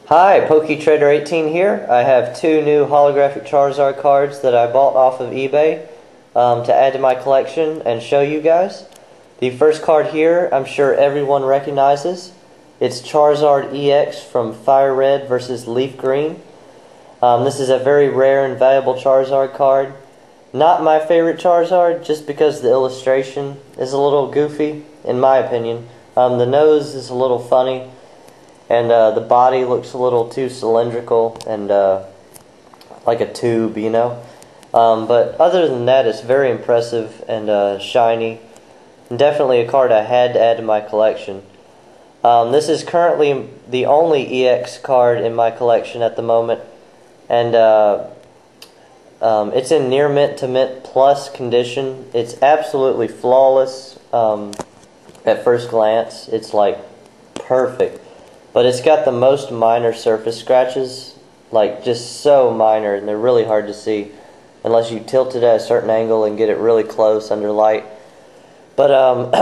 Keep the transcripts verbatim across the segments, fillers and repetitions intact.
Hi, PokeTrader eighteen here. I have two new holographic Charizard cards that I bought off of eBay um, to add to my collection and show you guys. The first card here, I'm sure everyone recognizes. It's Charizard E X from Fire Red versus Leaf Green. Um, this is a very rare and valuable Charizard card. Not my favorite Charizard, just because the illustration is a little goofy, in my opinion. Um, the nose is a little funny. And uh, the body looks a little too cylindrical and uh, like a tube, you know. Um, but other than that, it's very impressive and uh, shiny. And definitely a card I had to add to my collection. Um, this is currently the only E X card in my collection at the moment. And uh, um, it's in near mint to mint plus condition. It's absolutely flawless um, at first glance. It's like perfect. But it's got the most minor surface scratches, like just so minor, and they're really hard to see unless you tilt it at a certain angle and get it really close under light. But um,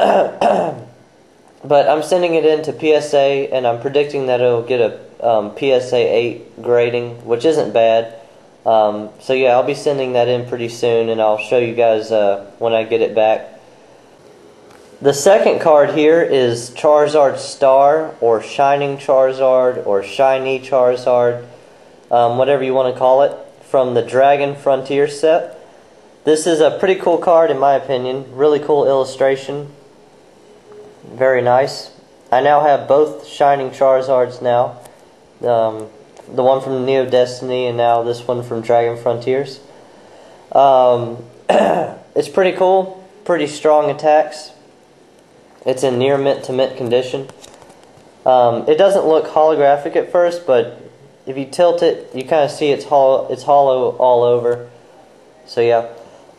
but I'm sending it in to P S A, and I'm predicting that it'll get a um, P S A eight grading, which isn't bad. Um, so yeah, I'll be sending that in pretty soon, and I'll show you guys uh, when I get it back. The second card here is Charizard Star, or Shining Charizard, or Shiny Charizard, um, whatever you want to call it, from the Dragon Frontier set. This is a pretty cool card in my opinion, really cool illustration, very nice. I now have both Shining Charizards now, um, the one from Neo Destiny and now this one from Dragon Frontiers. Um, it's pretty cool, pretty strong attacks. It's in near mint to mint condition. Um, it doesn't look holographic at first, but if you tilt it, you kind of see it's hollow. It's hollow all over. So yeah.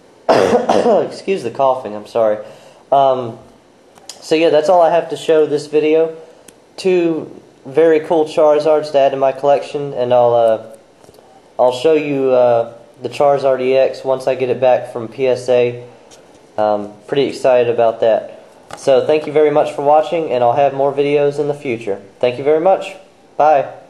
Excuse the coughing. I'm sorry. Um, so yeah, that's all I have to show this video. Two very cool Charizards to add to my collection, and I'll uh, I'll show you uh, the Charizard E X once I get it back from P S A. Um, pretty excited about that. So thank you very much for watching, and I'll have more videos in the future. Thank you very much. Bye.